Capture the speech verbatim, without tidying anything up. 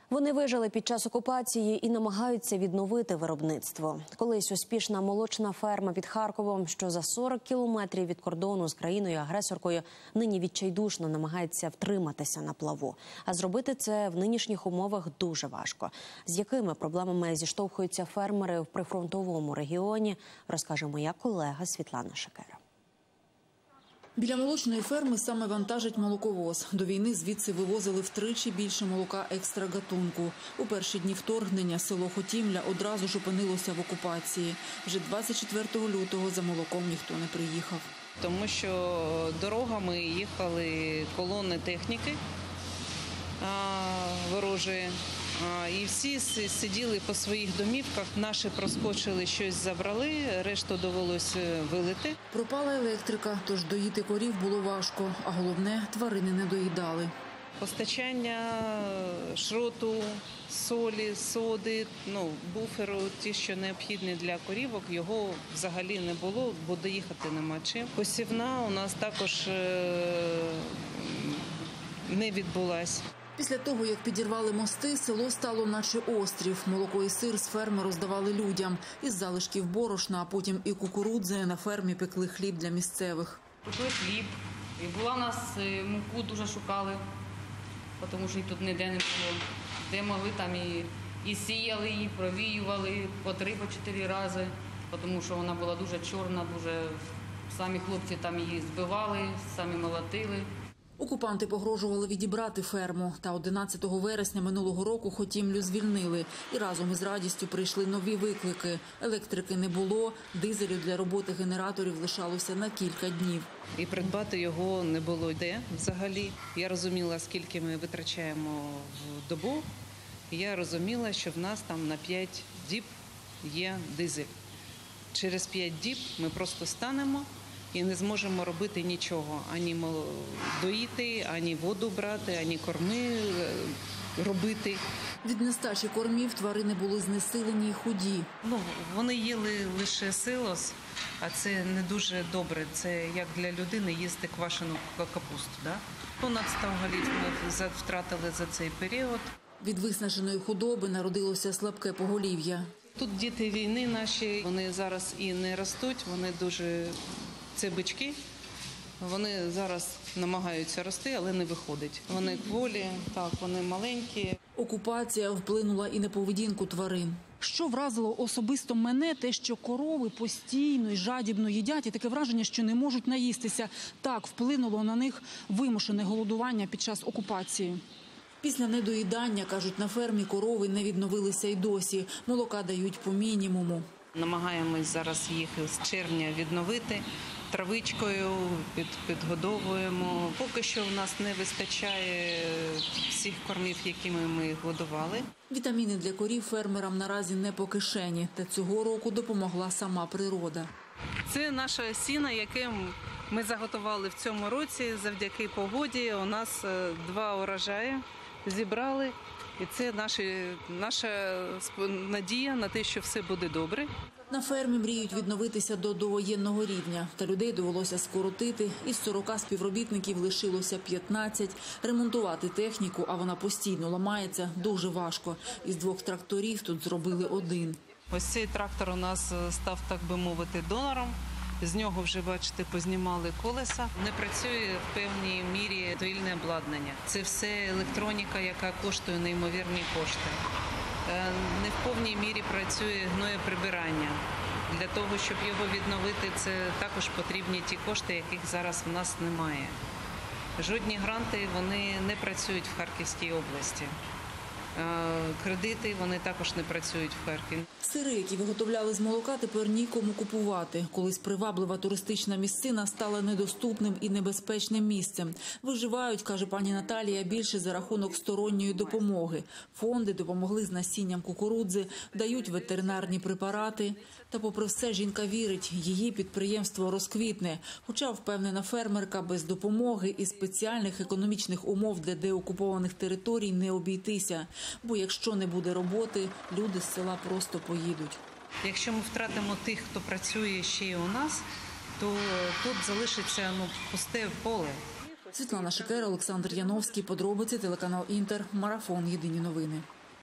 Вони вижили під час окупації і намагаються відновити виробництво. Колись успішна молочна ферма під Харковом, що за сорок кілометрів від кордону з країною-агресоркою, нині відчайдушно намагається втриматися на плаву. А зробити це в нинішніх умовах дуже важко. З якими проблемами зіштовхуються фермери в прифронтовому регіоні, розкаже моя колега Світлана Шикера. Біля молочної ферми саме вантажить молоковоз. До війни звідси вивозили втричі більше молока екстрагатунку. У перші дні вторгнення село Хотімля одразу ж опинилося в окупації. Вже двадцять четвертого лютого за молоком ніхто не приїхав. Тому що дорогами їхали колони техніки ворожої. І всі сиділи по своїх домівках. Наші проскочили, щось забрали, решту довелося вилити. Пропала електрика, тож доїти корів було важко, а головне – тварини не доїдали. Постачання шроту, солі, соди, ну, буферу, ті, що необхідні для корівок, його взагалі не було, бо доїхати нема чим. Посівна у нас також не відбулась. Після того, як підірвали мости, село стало наче острів. Молоко і сир з ферми роздавали людям. Із залишків борошна, а потім і кукурудзи на фермі пекли хліб для місцевих. Пекли хліб. І була в нас муку дуже шукали, тому що її тут ніде не було. Де могли, там і, і сіяли її, провіювали по три, по чотири рази, тому що вона була дуже чорна, дуже самі хлопці там її збивали, самі молотили. Окупанти погрожували відібрати ферму. Та одинадцятого вересня минулого року Хотімлю звільнили. І разом із радістю прийшли нові виклики. Електрики не було, дизелю для роботи генераторів лишалося на кілька днів. І придбати його не було де взагалі. Я розуміла, скільки ми витрачаємо в добу. І я розуміла, що в нас там на п'ять діб є дизель. Через п'ять діб ми просто станемо і не зможемо робити нічого, ані доїти, ані воду брати, ані корми робити. Від нестачі кормів тварини були знесилені й худі. Ну, вони їли лише силос, а це не дуже добре. Це як для людини їсти квашену капусту. Да? Понад сто голів ми втратили за цей період. Від виснаженої худоби народилося слабке поголів'я. Тут діти війни наші, вони зараз і не ростуть, вони дуже... Це бички, вони зараз намагаються рости, але не виходить. Вони кволі, так, вони маленькі. Окупація вплинула і на поведінку тварин. Що вразило особисто мене, те, що корови постійно і жадібно їдять, і таке враження, що не можуть наїстися. Так вплинуло на них вимушене голодування під час окупації. Після недоїдання, кажуть, на фермі корови не відновилися й досі. Молока дають по мінімуму. Намагаємось зараз їх з червня відновити. Травичкою під, підгодовуємо. Поки що у нас не вистачає всіх кормів, якими ми їх годували. Вітаміни для корів фермерам наразі не по кишені. Та цього року допомогла сама природа. Це наша сіна, яке ми заготували в цьому році. Завдяки погоді у нас два урожаї зібрали. І це наші, наша надія на те, що все буде добре. На фермі мріють відновитися до довоєнного рівня. Та людей довелося скоротити. Із сорока співробітників лишилося п'ятнадцять. Ремонтувати техніку, а вона постійно ламається, дуже важко. Із двох тракторів тут зробили один. Ось цей трактор у нас став, так би мовити, донором. З нього вже, бачите, познімали колеса. Не працює в певній мірі доїльне обладнання. Це все електроніка, яка коштує неймовірні кошти. Не в повній мірі працює гноєприбирання. Для того, щоб його відновити, це також потрібні ті кошти, яких зараз в нас немає. Жодні гранти, вони не працюють в Харківській області. Кредити, вони також не працюють в Харкові. Сири, які виготовляли з молока, тепер нікому купувати. Колись приваблива туристична місцина стала недоступним і небезпечним місцем. Виживають, каже пані Наталія, більше за рахунок сторонньої допомоги. Фонди допомогли з насінням кукурудзи, дають ветеринарні препарати. Та попри все, жінка вірить, її підприємство розквітне. Хоча, впевнена фермерка, без допомоги і спеціальних економічних умов для деокупованих територій не обійтися. Бо якщо не буде роботи, люди з села просто поїдуть. Якщо ми втратимо тих, хто працює ще й у нас, то тут залишиться ну, пусте поле. Світлана Шикера, Олександр Яновський, подробиці, телеканал Інтер, Марафон, єдині новини.